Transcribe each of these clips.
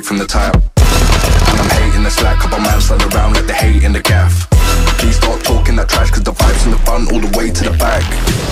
from the top. And I'm hating the slack, couple man stand around like they hate in the gaff. Please stop talking that trash, cause the vibes in the front all the way to the back.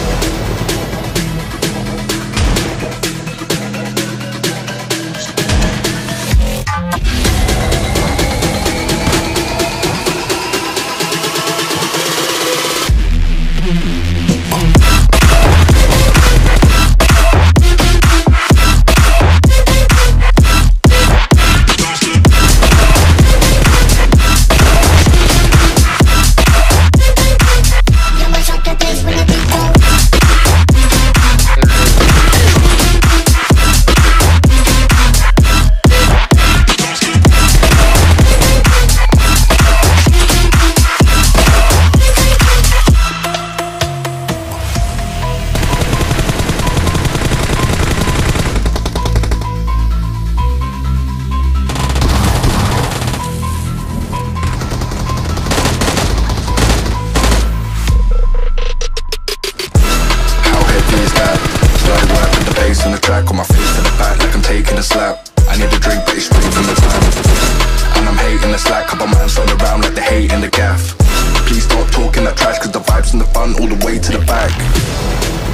On the track, on my face to the back like I'm taking a slap. I need a drink but it's straight from the tap. And I'm hating the slack, couple man stand around like they hate in the gaff. Please stop talking that trash, cause the vibes in the front all the way to the back.